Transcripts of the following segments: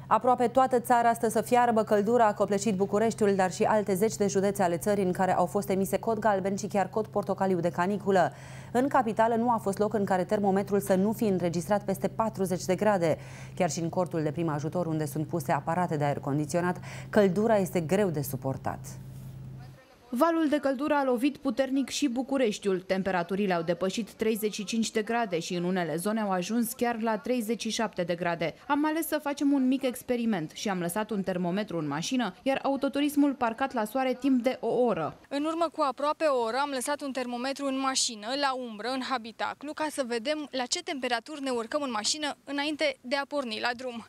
Aproape toată țara stă să fiarbă, căldura a copleșit Bucureștiul, dar și alte zeci de județe ale țării în care au fost emise cod galben și chiar cod portocaliu de caniculă. În capitală nu a fost loc în care termometrul să nu fi înregistrat peste 40 de grade. Chiar și în cortul de prim ajutor, unde sunt puse aparate de aer condiționat, căldura este greu de suportat. Valul de căldură a lovit puternic și Bucureștiul. Temperaturile au depășit 35 de grade și în unele zone au ajuns chiar la 37 de grade. Am ales să facem un mic experiment și am lăsat un termometru în mașină, iar autoturismul parcat la soare timp de o oră. În urmă cu aproape o oră am lăsat un termometru în mașină, la umbră, în habitaclu, ca să vedem la ce temperaturi ne urcăm în mașină înainte de a porni la drum.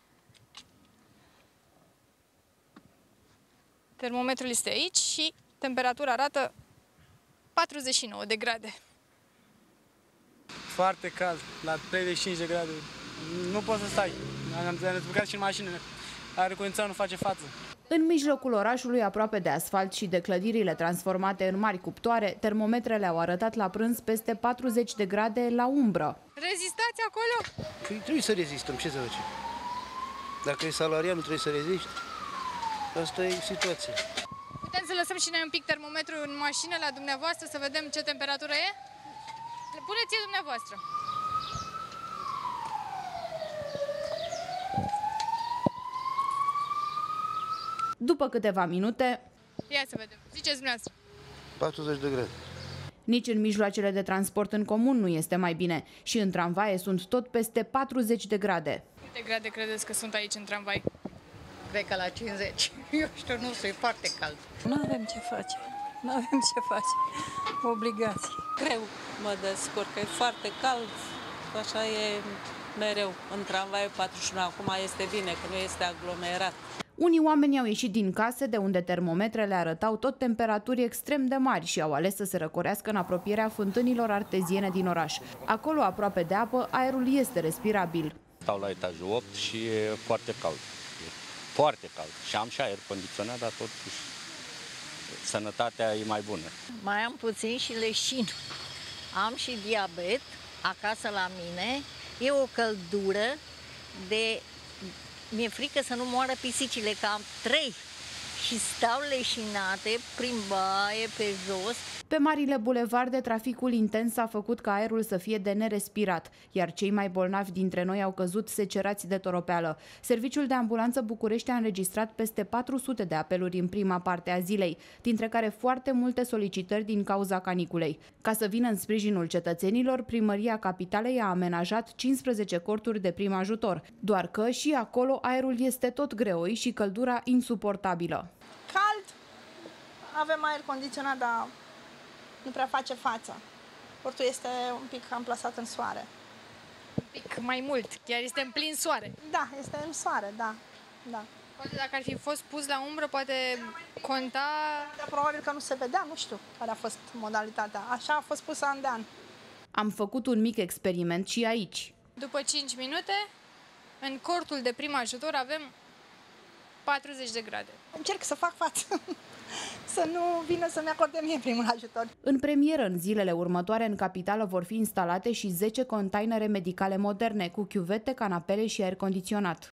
Termometrul este aici și temperatura arată 49 de grade. Foarte cald, la 35 de grade. Nu poți să stai. Am descurcat și în mașină. Aerul condiționat nu face față. În mijlocul orașului, aproape de asfalt și de clădirile transformate în mari cuptoare, termometrele au arătat la prânz peste 40 de grade la umbră. Rezistați acolo? Păi trebuie să rezistăm, ce să facem? Dacă e salariat, nu trebuie să reziști. Asta e situația. Putem să lăsăm și noi un pic termometru în mașină la dumneavoastră să vedem ce temperatură e? Puneți-l dumneavoastră. După câteva minute, Ia să vedem. Ziceți dumneavoastră. 40 de grade. nici în mijloacele de transport în comun nu este mai bine și în tramvaie sunt tot peste 40 de grade. Câte grade credeți că sunt aici în tramvai? Cred că la 50. Eu știu, nu știu, e foarte cald. Nu avem ce face. Nu avem ce face. Obligații. Greu mă descurc, e foarte cald. Așa e mereu. În tramvai 41. Acum este bine, că nu este aglomerat. Unii oameni au ieșit din case de unde termometrele arătau tot temperaturi extrem de mari și au ales să se răcorească în apropierea fântânilor arteziene din oraș. Acolo, aproape de apă, aerul este respirabil. Stau la etajul 8 și e foarte cald. Foarte cald. Și am și aer condiționat, dar totuși sănătatea e mai bună. Mai am puțin și leșin. Am și diabet acasă la mine. E o căldură de... Mi-e frică să nu moară pisicile, că am 3 și stau leșinate prin baie, pe jos. Pe marile bulevarde, traficul intens a făcut ca aerul să fie de nerespirat, iar cei mai bolnavi dintre noi au căzut secerați de toropeală. Serviciul de ambulanță București a înregistrat peste 400 de apeluri în prima parte a zilei, dintre care foarte multe solicitări din cauza caniculei. Ca să vină în sprijinul cetățenilor, Primăria Capitalei a amenajat 15 corturi de prim ajutor, doar că și acolo aerul este tot greoi și căldura insuportabilă. Cald, avem aer condiționat, dar nu prea face față. Portul este un pic amplasat în soare. Un pic mai mult, chiar este în plin soare. Da, este în soare, da. Poate dacă ar fi fost pus la umbră, poate conta... Dar probabil că nu se vedea, nu știu care a fost modalitatea. Așa a fost pusă an de an. Am făcut un mic experiment și aici. După 5 minute, în cortul de prim ajutor avem 40 de grade. Încerc să fac față, să nu vină să-mi acorde mie primul ajutor. În premieră, în zilele următoare, în capitală vor fi instalate și 10 containere medicale moderne, cu chiuvete, canapele și aer condiționat.